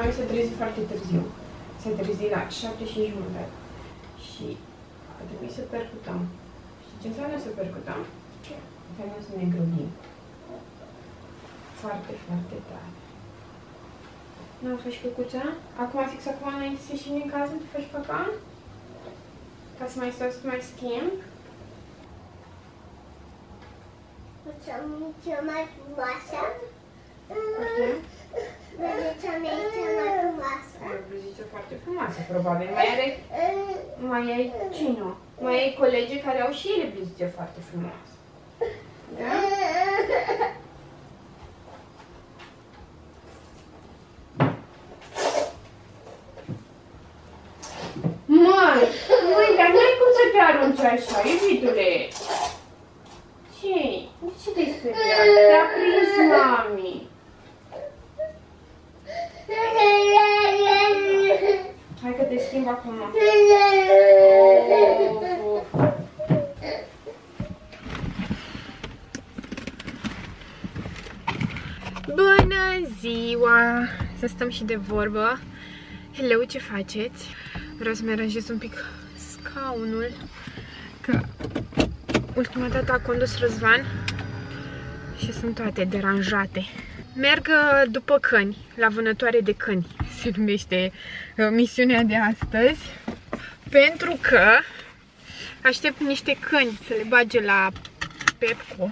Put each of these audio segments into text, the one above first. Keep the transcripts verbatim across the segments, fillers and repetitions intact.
noi se trezi foarte târziu. Se trezi la șapte și jumătate. Și a trebuit să percutăm. Și ce înseamnă să percutăm? Înseamnă să ne grăbim. Foarte, foarte tare. Nu faci căcuța? Acum, fix acum, înainte să ieșim din casă, tu faci caca? Ca să mai stau să mai schimb? Cea cea mai frumoasă. Ok. Cea mai cea mai frumoasă. E o bluziță foarte frumoasă, probabil. Mai are... Mai ai... Ce nu? Mai ai colegi care au și ele bluzițe foarte frumoase. Da? Măi! Măi, dar n-ai cum să te arunci așa, iubitule! Ce-i? De ce te-ai speriat? Te-a prins mami! Hai că te schimb acum. Bună ziua! Să stăm și de vorbă. Hello, ce faceți? Vreau să-mi aranjez un pic scaunul, că ultima dată a condus Răzvan și sunt toate deranjate. Merg după câini, la vânătoare de câini, se numește misiunea de astăzi, pentru că aștept niște câini să le bage la Pepco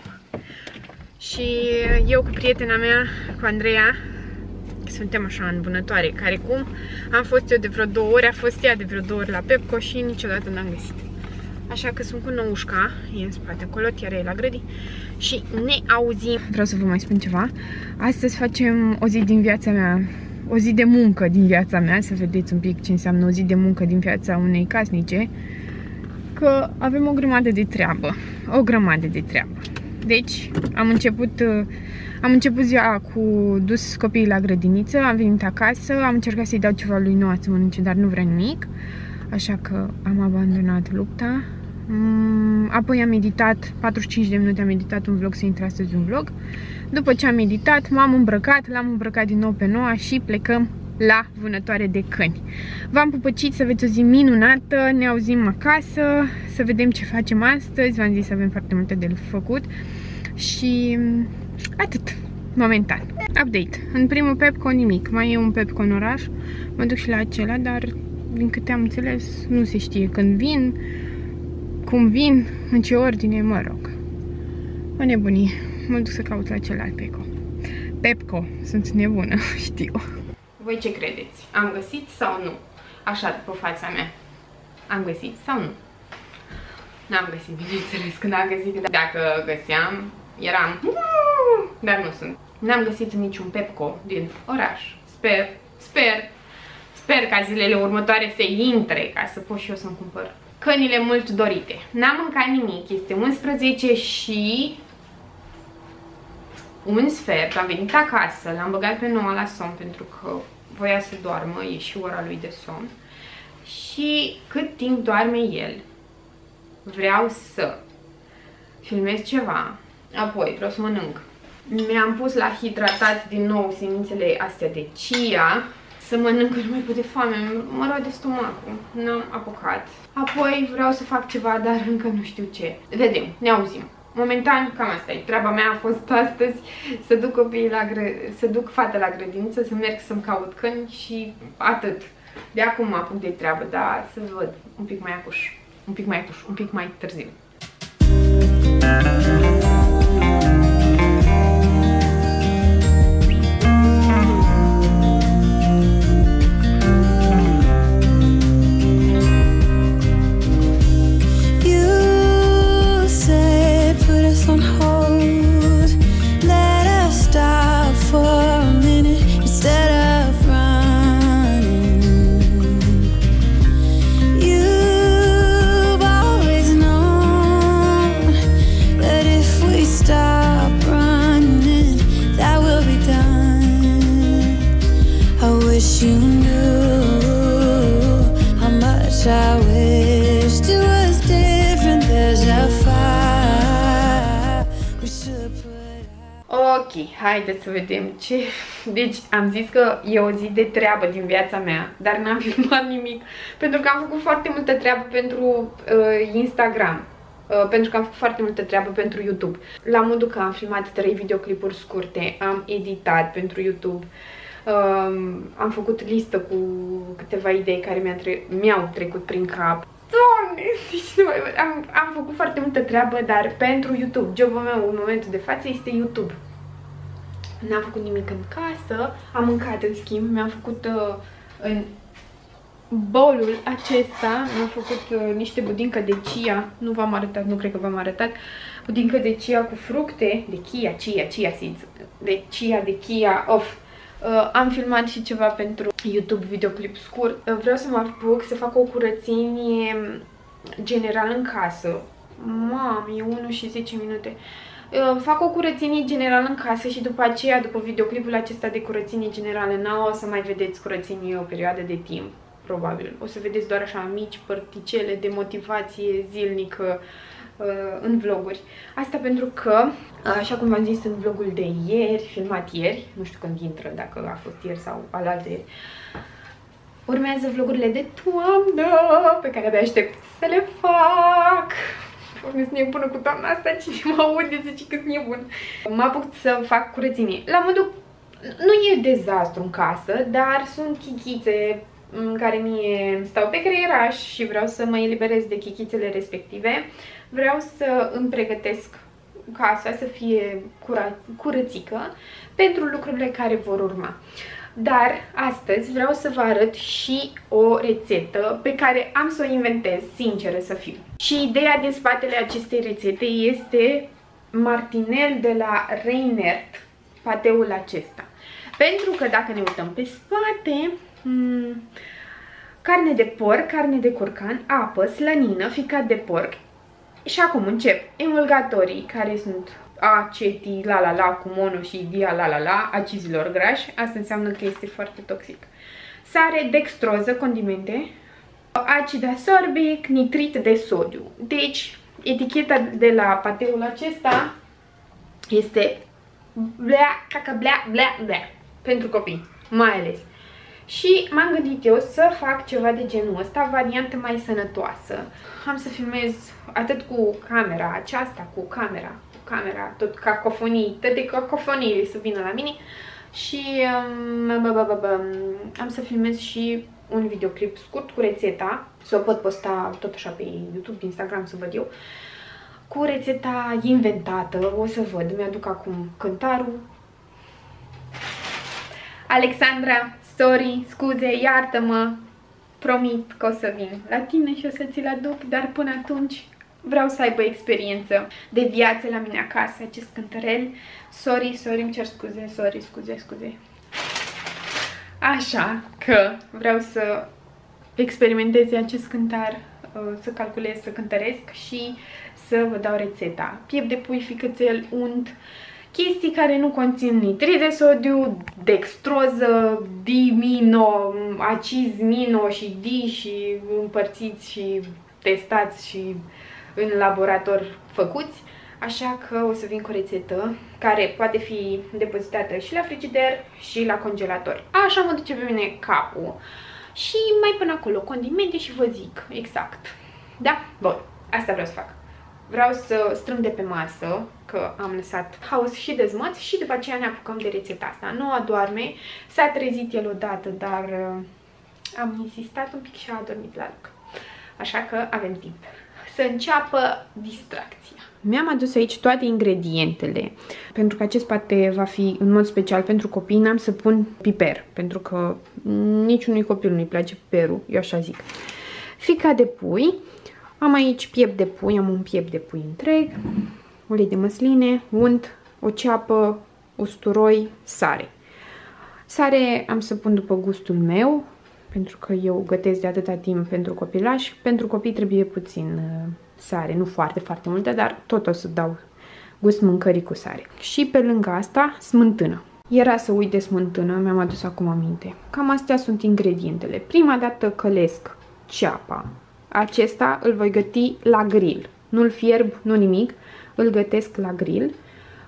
și eu cu prietena mea, cu Andreea, suntem așa în vânătoare, care cum am fost eu de vreo două ori, a fost ea de vreo două ori la Pepco și niciodată n-am găsit. Așa că sunt cu Năușca, e în spate acolo, chiar e la grădini și ne auzim. Vreau să vă mai spun ceva. Astăzi facem o zi din viața mea, o zi de muncă din viața mea, să vedeți un pic ce înseamnă o zi de muncă din viața unei casnice, că avem o grămadă de treabă, o grămadă de treabă. Deci, am început, am început ziua cu dus copiii la grădiniță, am venit acasă, am încercat să-i dau ceva lui Noa să mănânce, dar nu vrea nimic, așa că am abandonat lupta. Apoi am meditat, patruzeci și cinci de minute am meditat un vlog, să intre astăzi un vlog. După ce am meditat, m-am îmbrăcat, l-am îmbrăcat din nou pe Noa și plecăm la vânătoare de câini. V-am pupăcit, să aveți o zi minunată, ne auzim acasă, să vedem ce facem astăzi. V-am zis, avem foarte multe de făcut și atât, momentan. Update. În primul Pepco nimic, mai e un Pepco în oraș, mă duc și la acela, dar din câte am înțeles nu se știe când vin, cum vin, în ce ordine, mă rog. O nebunie, mă duc să caut la celălalt Pepco. Pepco, sunt nebună, știu. Voi ce credeți? Am găsit sau nu? Așa, după fața mea. Am găsit sau nu? N-am găsit, bineînțeles, când am găsit. Dacă găseam, eram... Dar nu sunt. N-am găsit niciun Pepco din oraș. Sper, sper, sper ca zilele următoare să intre, ca să pot și eu să-mi cumpăr cănile mult dorite. N-am mâncat nimic, este unsprezece și... un sfert, am venit acasă, l-am băgat pe Noa la somn pentru că voia să doarmă, e și ora lui de somn. Și cât timp doarme el, vreau să filmez ceva, apoi vreau să mănânc. Mi-am pus la hidratat din nou semințele astea de chia, să mănânc, nu mai pot de foame, mă roade stomacul, n-am apucat. Apoi vreau să fac ceva, dar încă nu știu ce. Vedem, ne auzim. Momentan, cam asta e. Treaba mea a fost astăzi să duc copiii la gră... să duc fata la grădiniță, să merg să-mi caut câini și atât. De acum mă apuc de treabă, dar să văd un pic mai acuș, un pic mai acuș, un pic mai târziu. Ok, haideți să vedem ce... Deci am zis că e o zi de treabă din viața mea, dar n-am filmat nimic, pentru că am făcut foarte multă treabă pentru uh, Instagram, uh, pentru că am făcut foarte multă treabă pentru YouTube. La modul că am filmat trei videoclipuri scurte, am editat pentru YouTube, uh, am făcut listă cu câteva idei care mi-au tre mi-au trecut prin cap. Doamne, deci nu mai văd. Am, am făcut foarte multă treabă, dar pentru YouTube. Jobul meu în momentul de față este YouTube. N-am făcut nimic în casă. Am mâncat, în schimb. Mi-am făcut uh, în bolul acesta, mi-am făcut uh, niște budincă de chia. Nu v-am arătat, nu cred că v-am arătat. Budincă de chia cu fructe. De chia, chia, chia seeds. De chia, de chia, of. Uh, am filmat și ceva pentru YouTube, videoclip scurt. Uh, vreau să mă apuc să fac o curățenie generală în casă. Mam, e unu și zece minute. Uh, fac o curățenie generală în casă și după aceea, după videoclipul acesta de curățenie generală, n-o să mai vedeți curățenie o perioadă de timp, probabil. O să vedeți doar așa mici părticele de motivație zilnică în vloguri. Asta pentru că, așa cum v-am zis în vlogul de ieri, filmat ieri, nu știu când intră, dacă a fost ieri sau alaltăieri, urmează vlogurile de toamnă, pe care abia aștept să le fac. Sunt nebună cu toamna asta, cine mă aude zice că sunt nebună. Mă apuc să fac curățenie. La modul, nu e dezastru în casă, dar sunt chichițe care mie stau pe creieraș și vreau să mă eliberez de chichițele respective. Vreau să îmi pregătesc casa să fie curățică pentru lucrurile care vor urma. Dar astăzi vreau să vă arăt și o rețetă pe care am să o inventez, sinceră să fiu. Și ideea din spatele acestei rețete este martinel de la Reinert, pateul acesta. Pentru că dacă ne uităm pe spate, hmm, carne de porc, carne de curcan, apă, slănină, ficat de porc. Și acum încep emulgatorii, care sunt aceti, la la la, cu mono și dia, la la la, acizilor grași. Asta înseamnă că este foarte toxic. Sare, dextroză, condimente, acid ascorbic, nitrit de sodiu. Deci, eticheta de la pateul acesta este blea, caca, blea, blea, blea, pentru copii, mai ales. Și m-am gândit eu să fac ceva de genul ăsta, variantă mai sănătoasă. Am să filmez atât cu camera aceasta, cu camera, cu camera, tot cacofonii, toate cacofoniile să vină la mine. Și um, am să filmez și un videoclip scurt cu rețeta, să o pot posta tot așa pe YouTube, Instagram, să văd eu. Cu rețeta inventată, o să văd, mi-aduc acum cântarul. Alexandra, sorry, scuze, iartă-mă, promit că o să vin la tine și o să ți-l aduc, dar până atunci vreau să aibă experiență de viață la mine acasă, acest cântărel. Sorry, sorry, îmi cer scuze, sorry, scuze, scuze. Așa că vreau să experimentez acest cântar, să calculez, să cântăresc și să vă dau rețeta. Piept de pui, ficățel, unt, chestii care nu conțin nitrit de sodiu, dextroză, dimino, aciz mino și di și împărțiți și testați și în laborator făcuți. Așa că o să vin cu o rețetă care poate fi depozitată și la frigider și la congelator. Așa mă duce pe mine capul. Și mai până acolo condimente și vă zic exact. Da? Bun, asta vreau să fac. Vreau să strâng de pe masă, că am lăsat haos și dezmăț și după aceea ne apucăm de rețeta asta. Nu adorme, s-a trezit el odată, dar uh, am insistat un pic și a adormit la loc. Așa că avem timp să înceapă distracția. Mi-am adus aici toate ingredientele, pentru că acest pate va fi în mod special pentru copii, n-am să pun piper, pentru că niciunui copil nu-i place piperul, eu așa zic. Ficat de pui. Am aici piept de pui, am un piept de pui întreg, ulei de măsline, unt, o ceapă, usturoi, sare. Sare am să pun după gustul meu, pentru că eu gătesc de atâta timp pentru copilași. Pentru copii trebuie puțin uh, sare, nu foarte, foarte multă, dar tot o să dau gust mâncării cu sare. Și pe lângă asta, smântână. Era să uit de smântână, mi-am adus acum aminte. Cam astea sunt ingredientele. Prima dată călesc ceapa. Acesta îl voi găti la grill. Nu-l fierb, nu nimic. Îl gătesc la grill.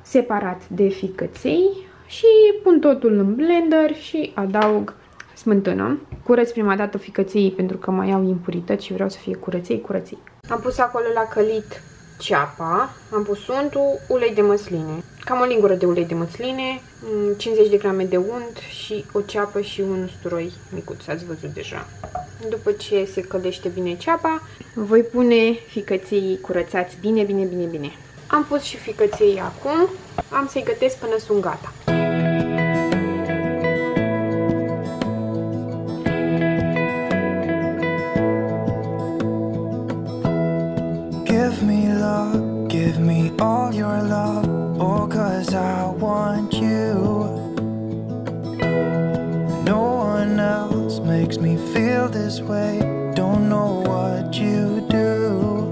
separat de ficăței și pun totul în blender și adaug smântână. Curăț prima dată ficăței pentru că mai au impurități și vreau să fie curăței, curăței. Am pus acolo la călit ceapa, am pus untul, ulei de măsline. Cam o lingură de ulei de măsline, cincizeci de grame de unt și o ceapă și un usturoi micuț, ați văzut deja. După ce se călește bine ceapa, voi pune ficăței curățați bine, bine, bine, bine. Am pus și ficăței acum, am să-i gătesc până sunt gata. Give me love, give me all your love, oh, 'cause I want you. No one else makes me feel this way, don't know what you do.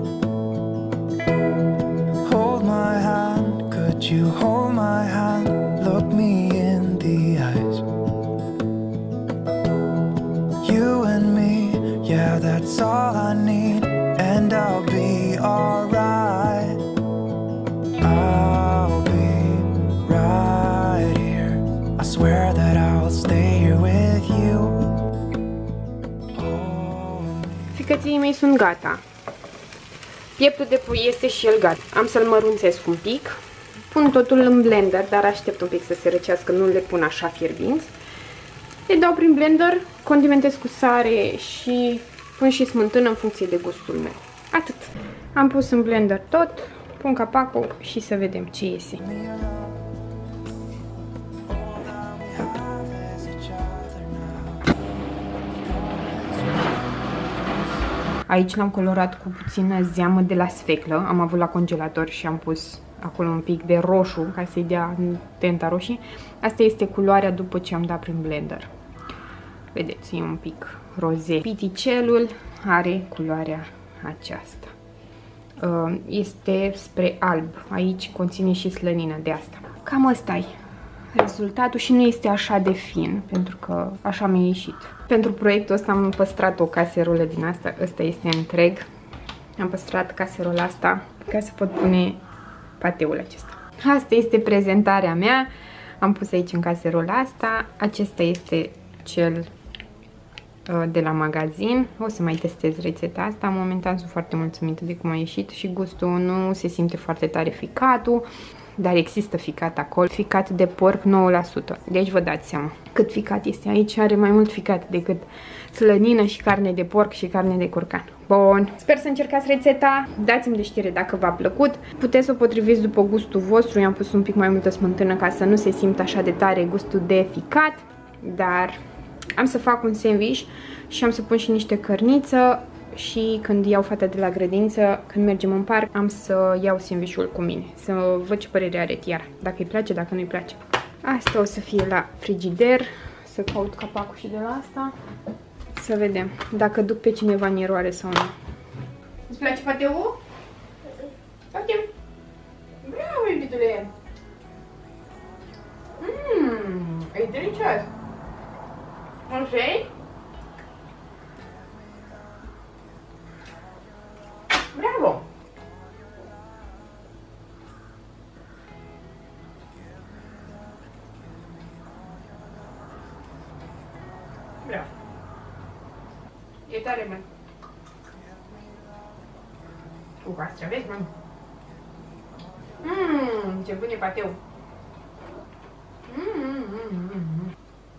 Hold my hand, could you hold my hand, look me in the eyes. You and me, yeah, that's all I need, and I'll be alright. I'll be right here, I swear that I'll stay here with you. Ficății mei sunt gata. Pieptul de pui este și el gata. Am să-l mărunțesc un pic. Pun totul în blender, dar aștept un pic să se răcească, nu le pun așa fierbinți. Le dau prin blender, condimentez cu sare și pun și smântână în funcție de gustul meu. Atât. Am pus în blender tot, pun capacul și să vedem ce iese. Aici l-am colorat cu puțină zeamă de la sfeclă. Am avut la congelator și am pus acolo un pic de roșu ca să-i dea tenta roșie. Asta este culoarea după ce am dat prin blender. Vedeți, e un pic roze. Piticelul are culoarea aceasta. Este spre alb. Aici conține și slănină de asta. Cam ăsta-i rezultatul și nu este așa de fin, pentru că așa mi-a ieșit. Pentru proiectul ăsta am păstrat o caserolă din asta. Ăsta este întreg. Am păstrat caserola asta ca să pot pune pateul acesta. Asta este prezentarea mea. Am pus aici în caserola asta. Acesta este cel de la magazin. O să mai testez rețeta asta. Momentan sunt foarte mulțumită de cum a ieșit și gustul nu se simte foarte tare ficatul, dar există ficat acolo. Ficat de porc nouă la sută. Deci vă dați seama cât ficat este aici. Are mai mult ficat decât slănină și carne de porc și carne de curcan. Bun. Sper să încercați rețeta. Dați-mi de știre dacă v-a plăcut. Puteți să o potriviți după gustul vostru. I-am pus un pic mai multă smântână ca să nu se simtă așa de tare gustul de ficat. Dar am să fac un sandwich și am să pun și niște cărniță și când iau fata de la grădiniță, când mergem în parc, am să iau sandwich-ul cu mine. Să văd ce părere are Tiara. Dacă îi place, dacă nu îi place. Asta o să fie la frigider. Să caut capacul și de la asta. Să vedem dacă duc pe cineva în eroare sau nu. Îți place pateul? Pateu. Bravo, iubitule! Mmm, e delicios! Un vrei? Bravo! Bravo! E tare, mă! Cu castraveți, mă! Mmm, ce bun e pateu! Mmm, mmm, mmm!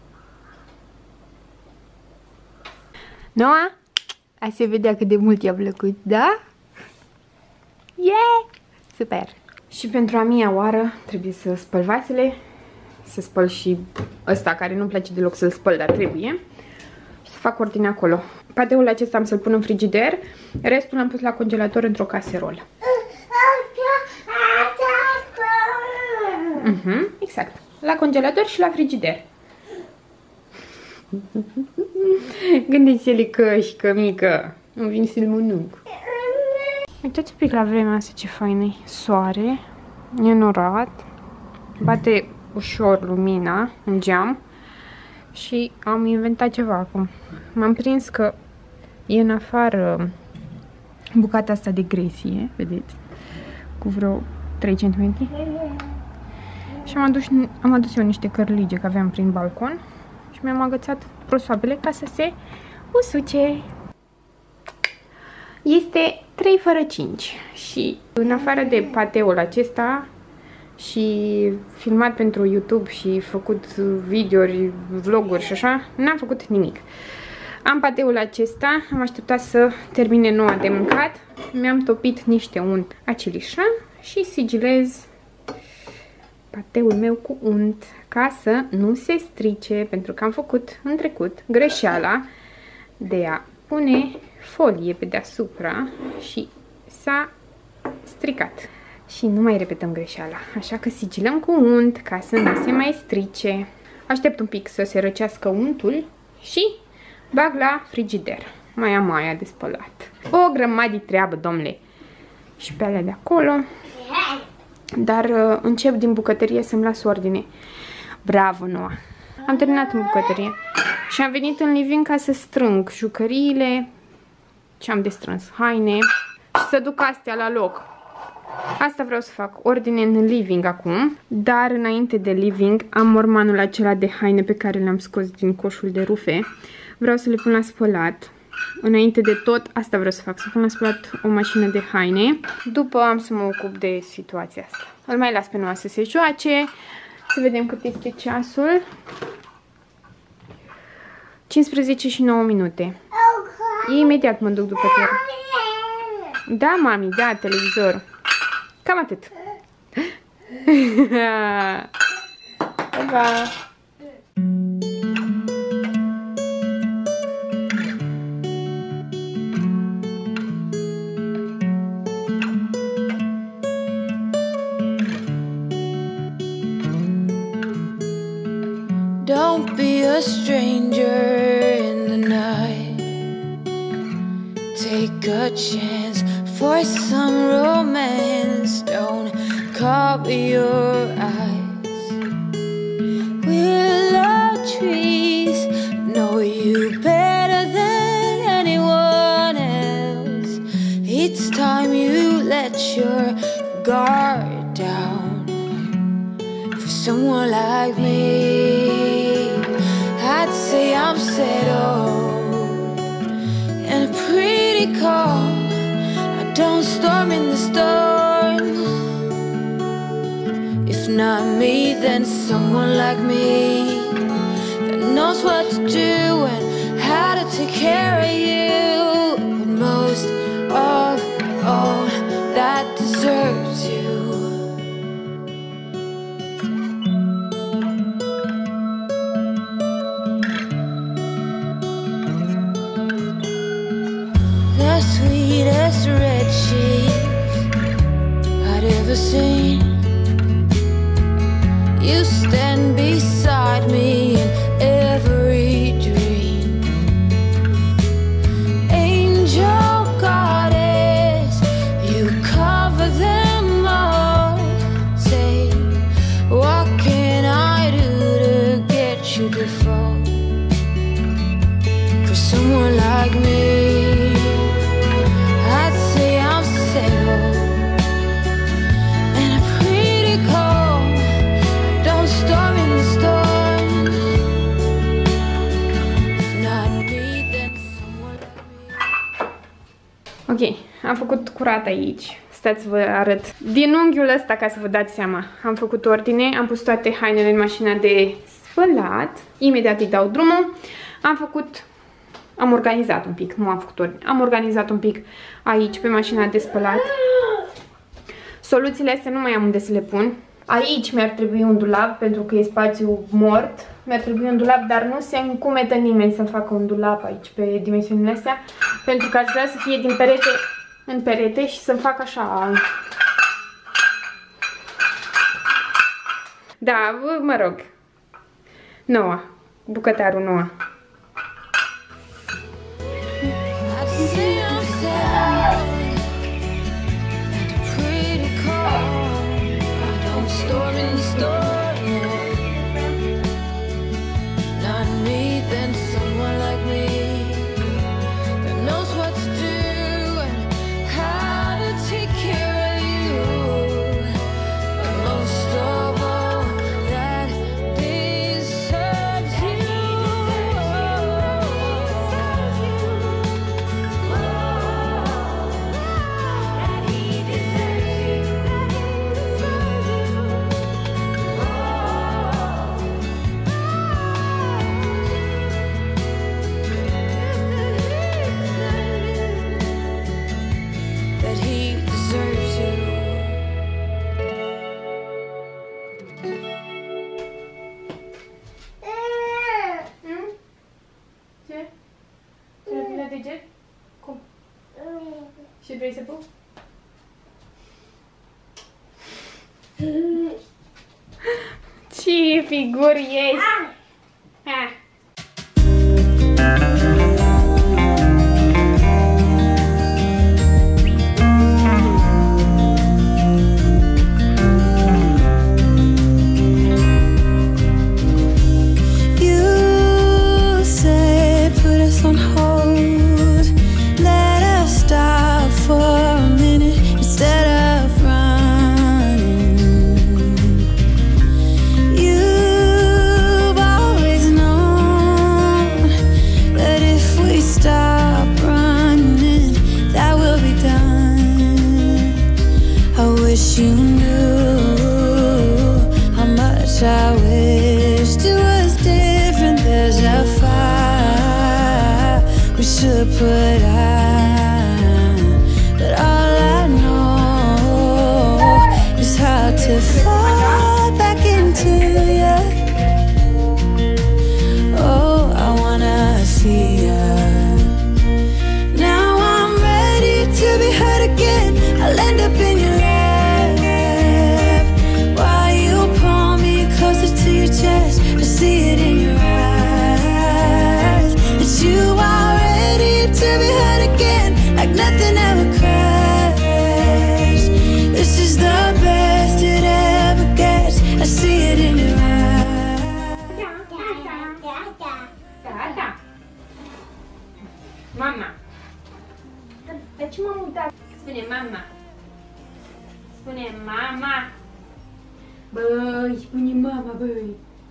Noa? Hai să vedea cât de mult i-a plăcut, da? Yeah! Super! Și pentru a mia oară trebuie să spăl vasele, să spăl și ăsta care nu-mi place deloc să-l spăl, dar trebuie. Și să fac ordine acolo. Pateul acesta am să-l pun în frigider, restul l-am pus la congelator într-o caserolă. Uh-huh, exact. La congelator și la frigider. Gândiți-le cășcă mică. Îmi vin să-l mănânc. Uitați un pic la vremea asta ce faină e. Soare, e norat, bate ușor lumina în geam și am inventat ceva acum. M-am prins că e în afară bucata asta de gresie, vedeți, cu vreo trei centimetri. Și am adus, am adus eu niște cărlige că aveam prin balcon și mi-am agățat prosoapele ca să se usuce. Este trei fără cinci și în afară de pateul acesta și filmat pentru YouTube și făcut videouri, vloguri și așa, n-am făcut nimic. Am pateul acesta, am așteptat să termine noua de mâncat, mi-am topit niște unt acelișa și sigilez pateul meu cu unt ca să nu se strice, pentru că am făcut în trecut greșeala de a pune folie pe deasupra și s-a stricat. Și nu mai repetăm greșeala, așa că sigilăm cu unt ca să nu se mai strice. Aștept un pic să se răcească untul și bag la frigider. Mai am aia de spălat. O grămadă de treabă, domnule. Și pe alea de acolo. Dar uh, încep din bucătărie să-mi las ordine. Bravo, Noa. Am terminat în bucătărie și am venit în living ca să strâng jucăriile ce am de strâns, haine și să duc astea la loc. Asta vreau să fac, ordine în living acum, dar înainte de living am mormanul acela de haine pe care le-am scos din coșul de rufe. Vreau să le pun la spălat. Înainte de tot, asta vreau să fac, să pun la spălat o mașină de haine. După am să mă ocup de situația asta. Îl mai las pe Noa să se joace. Să vedem cât este ceasul. cincisprezece și nouă minute. Imediat mă duc după tine. Da, mami, da, televizor. Cam atât. Pa! Don't be a stranger in the night. Take a chance for some romance. Don't cover your eyes. Willow trees know you better than anyone else. It's time you let your guard down for someone like me. I'd say I'm settled and a pretty calm. I don't storm in the storm. If not me, then someone like me that knows what to do and how to take care of you. But most of all, that deserves you. The sweetest red cheese I'd ever seen. You stand beside me in every dream. Angel goddess, you cover them all. Say, what can I do to get you to fall for someone like me? Ok, am făcut curat aici. Stați să vă arăt din unghiul ăsta ca să vă dați seama. Am făcut ordine, am pus toate hainele în mașina de spălat. Imediat îi dau drumul. Am făcut, am organizat un pic, nu am făcut ordine. Am organizat un pic aici pe mașina de spălat. Soluțiile astea nu mai am unde să le pun. Aici mi-ar trebui un dulap pentru că e spațiu mort. Mi-ar trebui un dulap, dar nu se încumetă nimeni să facă un dulap aici pe dimensiunile astea. Pentru că aș vrea să fie din perete în perete și să-mi fac așa. Da, mă rog. Noa, bucătarul Noa. deget? Cum? Și vrei să pup? Ce figuri ești! Ha. You knew how much I wished it was different. There's a fire we should put out, but all I know is how to fall back into you. Oh, I wanna see you. Now I'm ready to be hurt again. I'll end up in your life. Chest, I see it in your eyes that you are ready to be hurt again, like nothing ever crashed. This is the best it ever gets. I see it in your eyes. Da, da. Mama. De ce m-am uitat? Spune mama. Spune mama. Băi, spune mama, băi.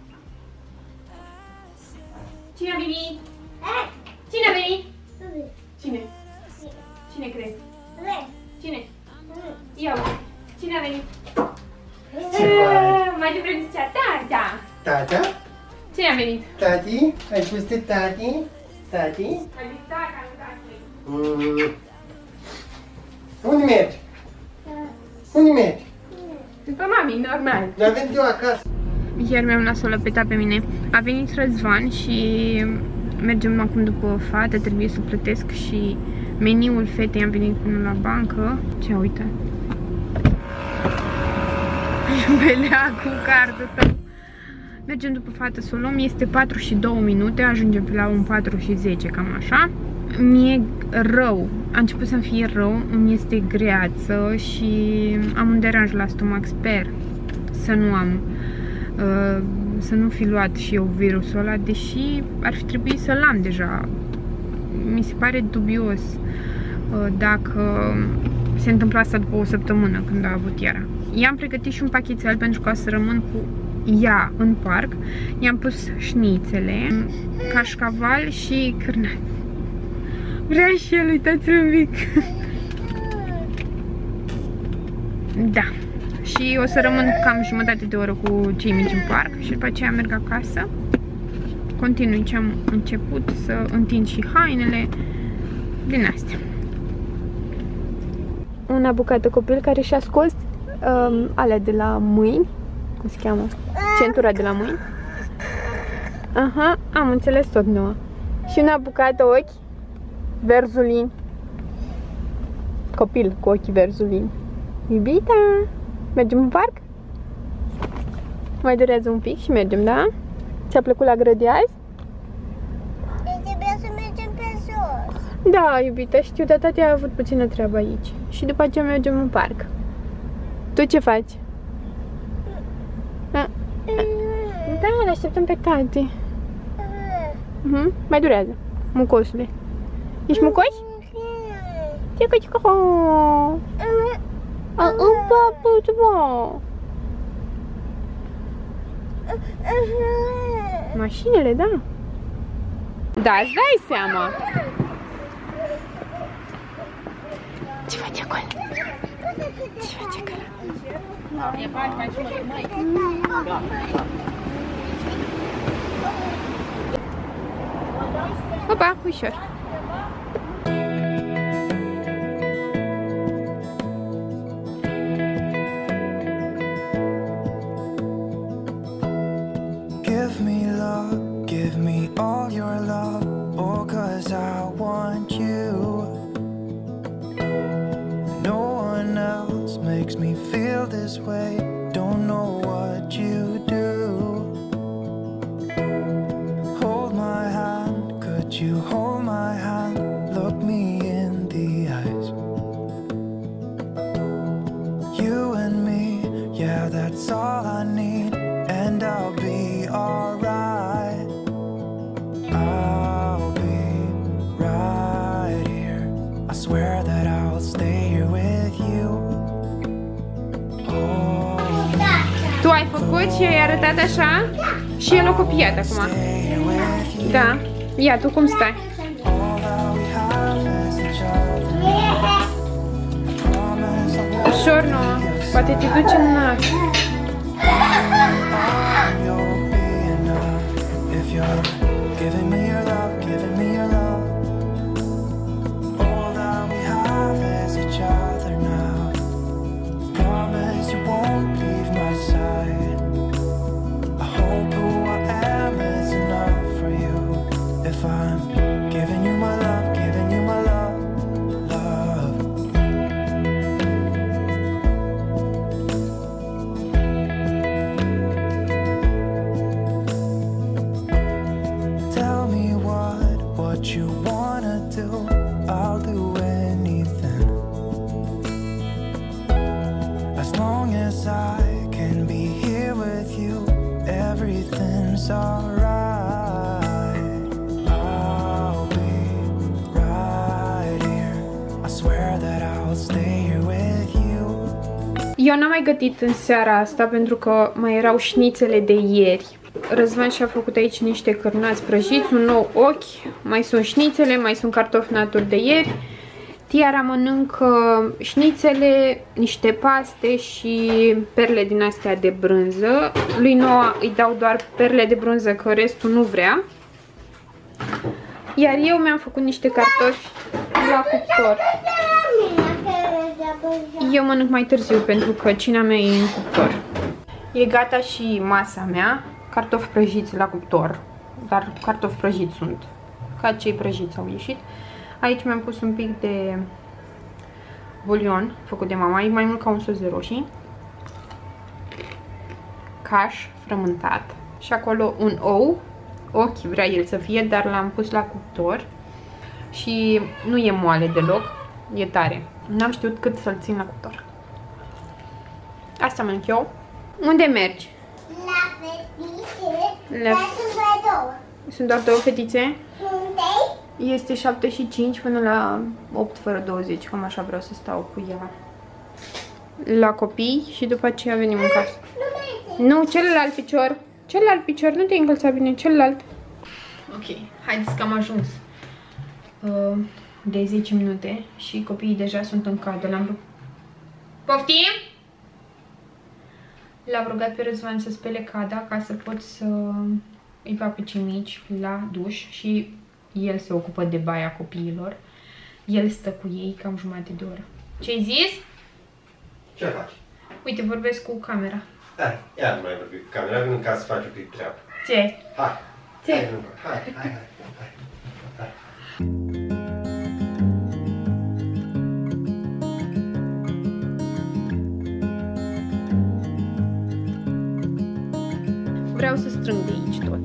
Cine a venit? Cine a venit? Cine? Cine crezi? Cine? Eu. Cine a venit? Mai devreme zicea tata. Tata? Cine a venit? Tati? Ai spus de tati? Tati? A zis tata, nu tati. Mm. Unde mergi? Unde mergi? După mami, normal. L-am venit eu acasă. Ieri mi-am luat-o lăpeta pe mine. A venit Răzvan și mergem acum după fată, trebuie să plătesc și meniul fetei am venit până la bancă. Ce uite? Belea cu cardul tău. Mergem după fată să o luăm, este patru și două minute, ajungem pe la un patru și zece, cam așa. Mi-e rău, a început să-mi fie rău, îmi este greață și am un deranj la stomac, sper să nu am, uh, să nu fi luat și eu virusul ăla, deși ar fi trebuit să-l am deja. Mi se pare dubios uh, dacă se întâmplă asta după o săptămână când a avut Iara. I-am pregătit și un pachetel pentru ca să rămân cu ea în parc. I-am pus șnițele, cașcaval și cârnați. Vrea și el, uitați-l un pic. Da. Și o să rămân cam jumătate de oră cu cei mici în parc și după aceea merg acasă. Continui ce am început, să întind și hainele din astea. Una bucată copil care și-a scos um, alea de la mâini. Cum se cheamă? Centura de la mâini. Aha, am înțeles tot nouă. Și una bucată ochi verzulini. Copil cu ochii verzulini. Iubita, mergem în parc? Mai durează un pic și mergem, da? Ți-a plăcut la grădi azi? Trebuie să mergem pe jos. Da, iubita, știu, dar tati a avut puțină treabă aici. Și după aceea mergem în parc. Tu ce faci? A? Da, îl așteptăm pe tati. Uh-huh. Mai durează, mucosule. Ești mucos? Cică, cică, ho! În papuț, bă! Mașinile, da. Da, îți dai seama. Ce faci acolo? Ce faci acolo? Opa, ușor. Give me love, give me all your love, oh, 'cause I want you. this way. Don't know what you do. Hold my hand, could you hold my hand? Look me in the eyes. You and me, yeah, that's all I need, and I'll be alright. I'll be right here. I swear that I'll stay here with you. Oh, Tu ai făcut și ai arătat așa? Și el a copiat acum. stay here with you. Da. Ia, tu cum stai? All that we have is each other. Promise I won't Ușor, nu? Poate te duci în nas. you'll be enough if you're giving me your love, giving me your love. All that we have is each other now. Promise you won't leave my side. I hope who I am is enough for you. If I'm giving you my love, giving you my love, love. Tell me what, what you wanna do. I'll do anything. As long as I can be here with you, everything's alright. I'll be right here. I swear that I'll stay here with you. Eu n-am mai gătit în seara asta pentru că mai erau șnițele de ieri. Răzvan și-a făcut aici niște cârnați prăjiți, un nou ochi, mai sunt șnițele, mai sunt cartofi naturi de ieri. Tiara mănâncă șnițele, niște paste și perle din astea de brânză. Lui Noah îi dau doar perle de brânză, că restul nu vrea. Iar eu mi-am făcut niște cartofi la cuptor. Eu mănânc mai târziu pentru că cina mea e în cuptor. E gata și masa mea. Cartofi prăjiți la cuptor. Dar cartofi prăjiți sunt. Ca cei prăjiți au ieșit. Aici mi-am pus un pic de bulion făcut de mama. E mai mult ca un sos de roșii. Caș frământat. Și acolo un ou. Ochi vrea el să fie, dar l-am pus la cuptor. Și nu e moale deloc. E tare. N-am știut cât să-l țin la cuptor. Asta mănânc eu. Unde mergi? La fetițe. La... Dar sunt doar două. Sunt doar două fetițe. Unde-i? Este șapte și cinci până la opt fără douăzeci. Cam așa vreau să stau cu ea. La copii și după aceea venim în casă. Nu, celălalt picior. Celălalt picior, nu te-ai încălțat bine. Celălalt. Ok, haideți că am ajuns. Uh, de zece minute și copiii deja sunt în cadă. L-am rugat. Poftim? L-am rugat pe Răzvan să spele cada ca să pot să îi fac pe cei mici la duș și el se ocupă de baia copiilor. El stă cu ei cam jumătate de oră. Ce-ai zis? Ce faci? Uite, vorbesc cu camera. Hai, ia nu mai vorbi cu camera, vin în casă să faci un pic treabă. Ce? Hai, Ce? hai, hai, hai, hai, hai. Vreau să strâng de aici tot.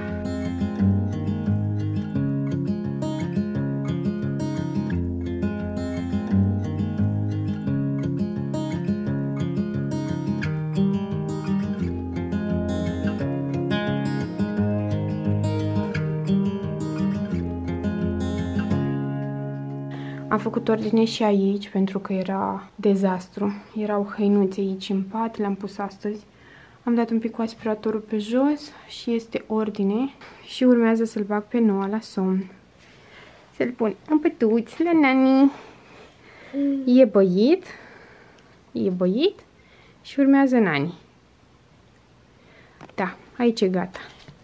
Am făcut ordine și aici pentru că era dezastru. Erau hăinuțe aici în pat, le-am pus astăzi. Am dat un pic cu aspiratorul pe jos și este ordine. Și urmează să-l bag pe Noah la somn. Să-l pun în pătuț la nani. E băit. E băit. Și urmează nani. Da, aici e gata.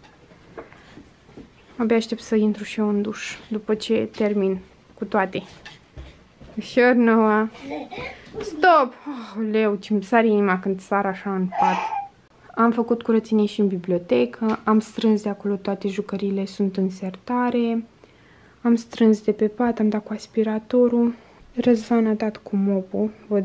Abia aștept să intru și eu în duș după ce termin cu toate. Ușor, Noah. Stop! Oh, leu, ce-mi sare inima când sar așa în pat. Am făcut curățenie și în bibliotecă, am strâns de acolo toate jucăriile, sunt în sertare. Am strâns de pe pat, am dat cu aspiratorul. Răzvan a dat cu mopul, văd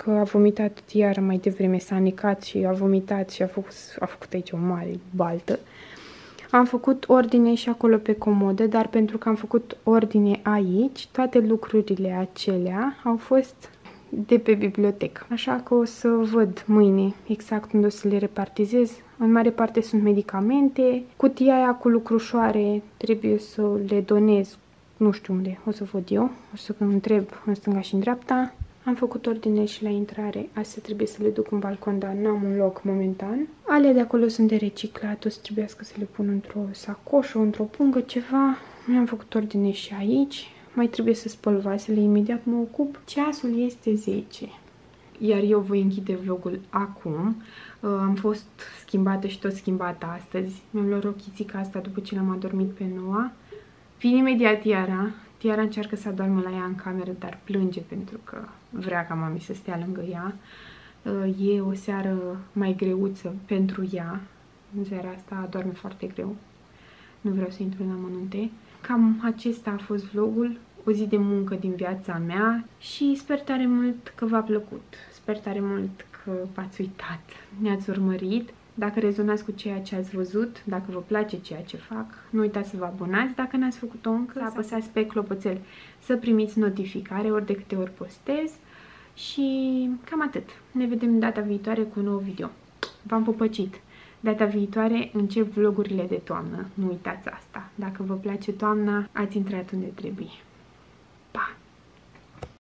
că a vomitat iar mai devreme, s-a necat și a vomitat și a făcut, a făcut aici o mare baltă. Am făcut ordine și acolo pe comodă, dar pentru că am făcut ordine aici, toate lucrurile acelea au fost de pe bibliotecă. Așa că o să văd mâine exact unde o să le repartizez. În mare parte sunt medicamente. Cutia aia cu lucrușoare trebuie să le donez, nu știu unde, o să văd eu. O să întreb în stânga și în dreapta. Am făcut ordine și la intrare. Astea trebuie să le duc în balcon, dar n-am un loc momentan. Alea de acolo sunt de reciclat. O să trebuiască să le pun într-o sacoșă, într-o pungă, ceva. Mi-am făcut ordine și aici. Mai trebuie să spăl vasele, imediat mă ocup. Ceasul este zece. Iar eu voi închide vlogul acum. Am fost schimbată și tot schimbată astăzi. Mi-am luat rochițica asta după ce l-am adormit pe Noa. Vin imediat Tiara. Tiara încearcă să adormă la ea în cameră, dar plânge pentru că vrea ca mami să stea lângă ea. E o seară mai greuță pentru ea. În seara asta adorme foarte greu. Nu vreau să intru în amănunte. Cam acesta a fost vlogul, o zi de muncă din viața mea și sper tare mult că v-a plăcut. Sper tare mult că v-ați uitat, ne-ați urmărit. Dacă rezonați cu ceea ce ați văzut, dacă vă place ceea ce fac, nu uitați să vă abonați dacă n-ați făcut-o încă, să apăsați pe clopoțel să primiți notificare ori de câte ori postez și cam atât. Ne vedem data viitoare cu un nou video. V-am pupăcit! Data viitoare încep vlogurile de toamnă, nu uitați asta. Dacă vă place toamna, ați intrat unde trebuie.